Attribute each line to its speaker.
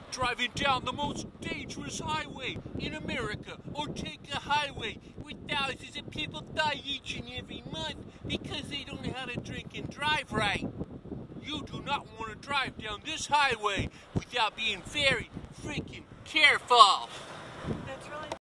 Speaker 1: driving down the most dangerous highway in America, Ortega Highway, where thousands of people die each and every month because they don't know how to drink and drive right. You do not want to drive down this highway without being very freaking careful.
Speaker 2: That's really